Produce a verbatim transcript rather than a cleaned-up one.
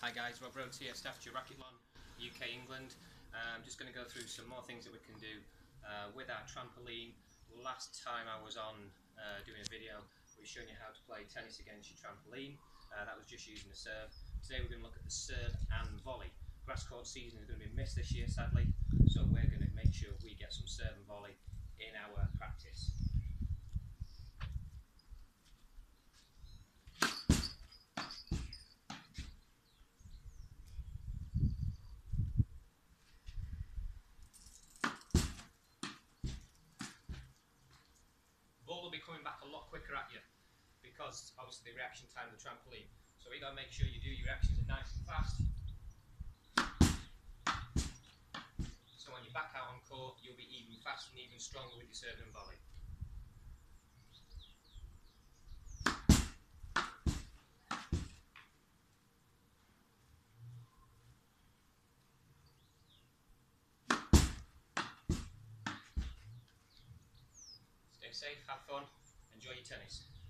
Hi guys, Rob Rhodes here, staff at Racquetball, U K, England. I'm um, just going to go through some more things that we can do uh, with our trampoline. Last time I was on uh, doing a video, we were showing you how to play tennis against your trampoline. Uh, that was just using the serve. Today we're going to look at the serve and volley. Grass court season is going to be missed this year, sadly, so we're going to make sure we get some serve and volley in our practice. Ball will be coming back a lot quicker at you because obviously the reaction time of the trampoline. So you got to make sure you do your reactions are nice and fast. So when you're back out on court, you'll be even faster and even stronger with your serve and volley. Stay safe, have fun, enjoy your tennis.